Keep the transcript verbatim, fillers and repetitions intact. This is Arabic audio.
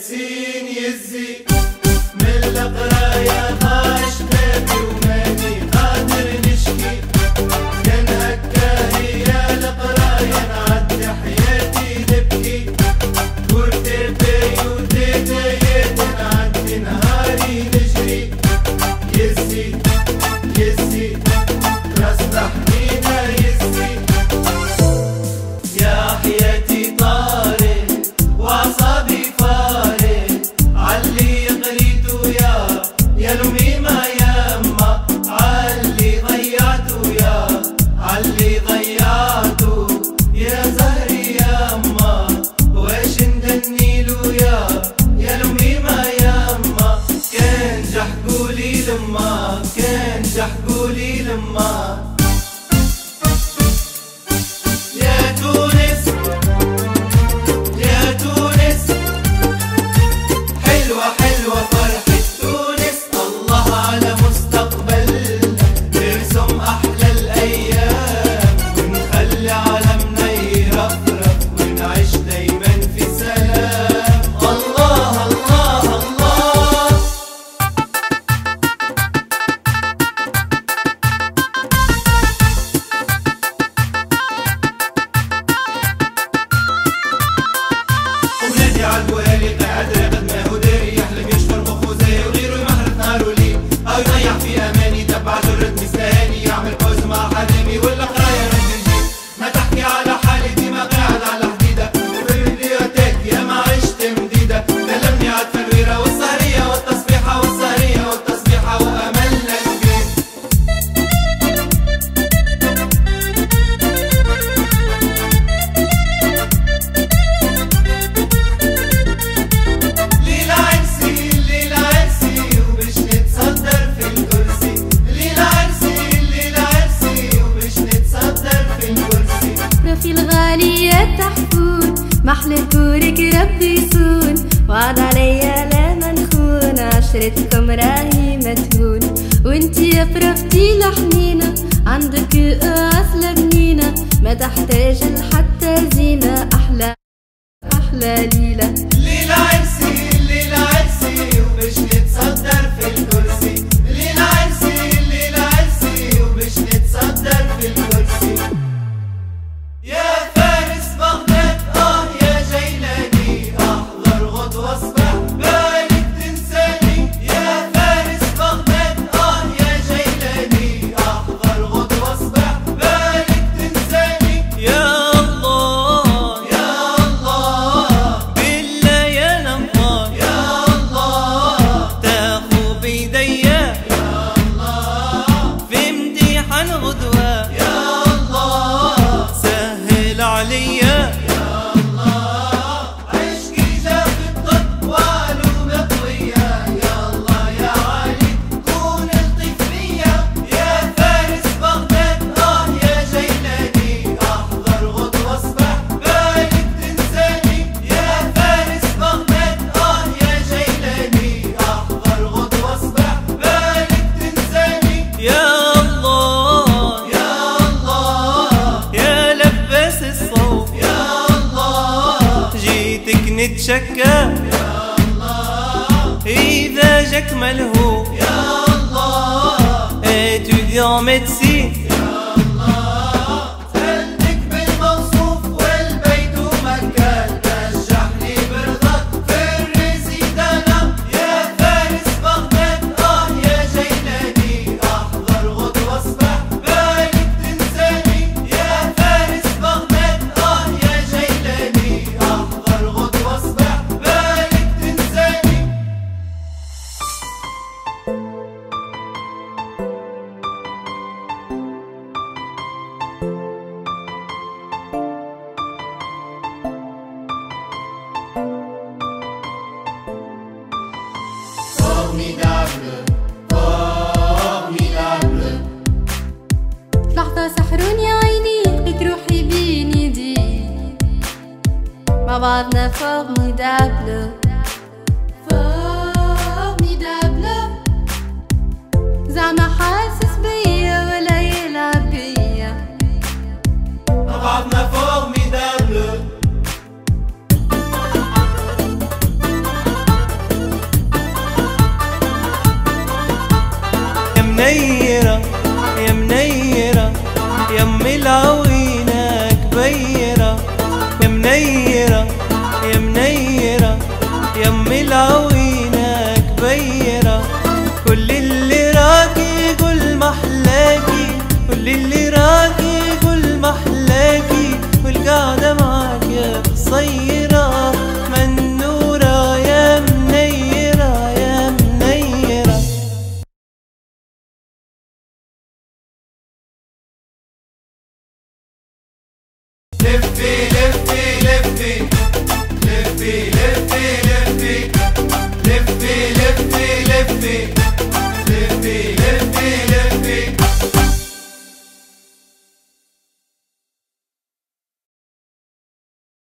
سين يزي من القراية طاش بابي وماني قادر نشكي. كان هكا هي القراية نعدي حياتي نبكي. كورتي بي وديديات نعدي نهاري نجري. يزي يزي راس تحنينا يزي. يا حياتي طارق وعصابي فارق علي قريتو يا يا لميمة يما علي ضيعتو يا علي ضيعتو يا زهري يما واش ندنيلو يا يا لميمة يما. كان جحقولي لما كان جحقولي لما. يا تونس يا تونس حلوة حلوة فرحة تونس. الله على مستقبلنا نرسم أحلى الأيام ونخلي عالمنا يرفرف ونعيش دايما في سلام. الله الله الله. ونادي عالبوالي قاعد راقد ما هو داري يحلم يشفر مخو زي وغيره يمهرت نهارو ليل أو يضيع في أماني تبع جرة مستهاني يعمل بوز مع حلامي ولا قراية رد نجيب. ما تحكي على حالي ديما قاعد على حديدة وبالفيديوهات يا ما عشت مديدة. كلمني عالتنويرة والسهرية والتصبيحة والسهرية والتصبيحة وأملنا كبير. ليلة عرسي ليلة عرسي وباش نتصدر في الكرسي. ليلة عرسي ليلة عرسي وباش نتصدر في الكرسي. رفي الغالية تحفون محلى كورك ربي يصون. وعد عليا لا منخون عشرتكم راهي متهون. وانتي يا فرفتي لحنينة عندك أصل بنينة ما تحتاج لحتى زينة. أحلى أحلى ليلة. ليلة عرسي ليلة عرسي وباش نتصدر في الكرسي. ليلة عرسي ليلة عرسي وباش نتصدر في الكرسي. يا فارس بغداد اه يا جيلاني احضر غدوة صباح بالك تنساني. يا فارس بغداد اه يا جيلاني احضر غدوة صباح بالك تنساني. يا الله يا الله بالله يا نمار. يا الله تاخو بيديا. يا الله في امتحان غدوة. يا الله سهل عليا. يا الله عشقي جاب الطب وعلومة قوية. يا الله يا علي كون لطيف بيا. يا فارس بغداد اه يا جيلاني احضر غدوة صباح بالك تنساني. يا فارس بغداد اه يا جيلاني احضر غدوة صباح بالك تنساني. يا الله يا الله يا لباس الصوف. يا الله جيتك نتشكى. يا الله إذا جاك ملهوف. يا الله étudiant médecine. يا الله سألتك بالموصوف والبيت مكان رجحني برضاك في الريزيدانا. يا فارس بغداد اه يا جيلاني احضر غدوة صباح بالك تنساني. يا فارس بغداد اه يا جيلاني احضر غدوة صباح بالك تنساني. Formidable, formidable. لحظة سحرون يا عيني بك روحي بين يدي. مع بعضنا formidable formidable. زعما حاسس بيا ولا يلعب بيا. مع بعضنا formidable. منيرة يا منيرة يم العوينة كبيرة، يا منيرة يا منيرة يم العوينة